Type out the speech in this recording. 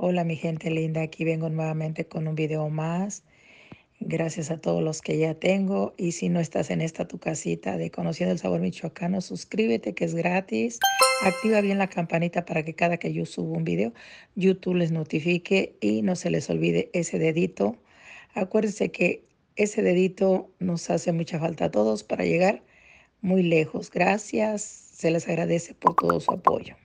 Hola mi gente linda, aquí vengo nuevamente con un video más. Gracias a todos los que ya tengo. Y si no estás en esta tu casita de Conociendo el Sabor Michoacano, suscríbete que es gratis. Activa bien la campanita para que cada que yo suba un video, YouTube les notifique y no se les olvide ese dedito. Acuérdense que ese dedito nos hace mucha falta a todos para llegar muy lejos. Gracias, se les agradece por todo su apoyo.